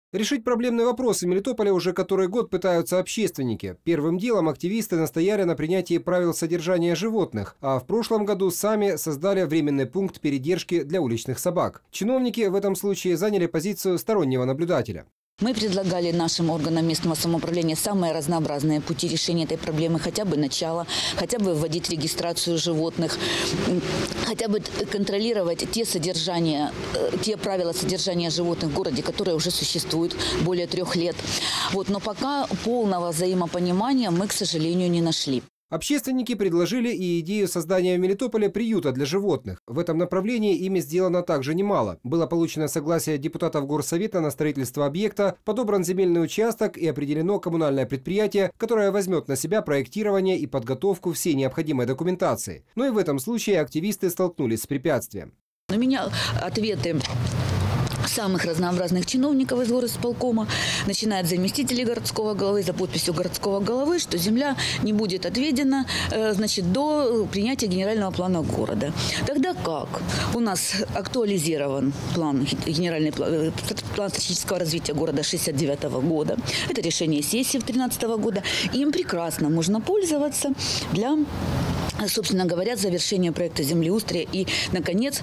Решить проблемные вопросы Мелитополя уже который год пытаются общественники. Первым делом активисты настояли на принятии правил содержания животных, а в прошлом году сами создали временный пункт передержки для уличных собак. Чиновники в этом случае заняли позицию стороннего наблюдателя. Мы предлагали нашим органам местного самоуправления самые разнообразные пути решения этой проблемы. Хотя бы начало, хотя бы вводить регистрацию животных, хотя бы контролировать те правила содержания животных в городе, которые уже существуют более 3 лет. Но пока полного взаимопонимания мы, к сожалению, не нашли. Общественники предложили и идею создания в Мелитополе приюта для животных. В этом направлении ими сделано также немало. Было получено согласие депутатов Горсовета на строительство объекта, подобран земельный участок и определено коммунальное предприятие, которое возьмет на себя проектирование и подготовку всей необходимой документации. Но и в этом случае активисты столкнулись с препятствием. У меня ответы самых разнообразных чиновников из горосполкома, начиная от заместителей городского головы, за подписью городского головы, что земля не будет отведена до принятия генерального плана города. Тогда как? У нас актуализирован генеральный план стратегического развития города 1969 года. Это решение сессии 2013 года. Им прекрасно можно пользоваться для, собственно говоря, завершения проекта землеустройства и, наконец,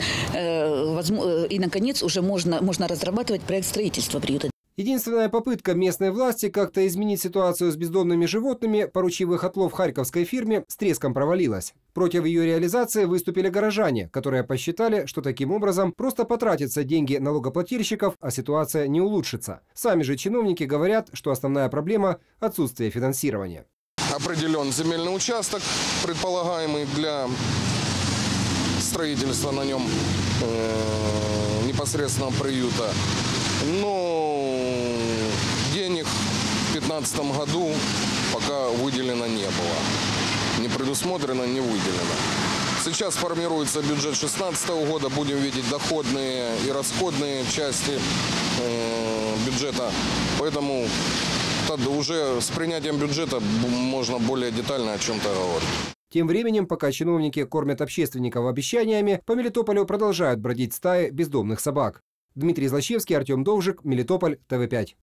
уже можно разрабатывать проект строительства приюта. Единственная попытка местной власти как-то изменить ситуацию с бездомными животными, поручив их отлов харьковской фирме, с треском провалилась. Против ее реализации выступили горожане, которые посчитали, что таким образом просто потратятся деньги налогоплательщиков, а ситуация не улучшится. Сами же чиновники говорят, что основная проблема – отсутствие финансирования. Определен земельный участок, предполагаемый для строительства на нем непосредственно приюта. Но денег в 2015 году пока выделено не было. Не предусмотрено, не выделено. Сейчас формируется бюджет 2016 года. Будем видеть доходные и расходные части бюджета. Поэтому уже с принятием бюджета можно более детально о чем-то говорить. Тем временем, пока чиновники кормят общественников обещаниями, по Мелитополю продолжают бродить стаи бездомных собак. Дмитрий Злачевский, Артем Довжик, Мелитополь, ТВ5.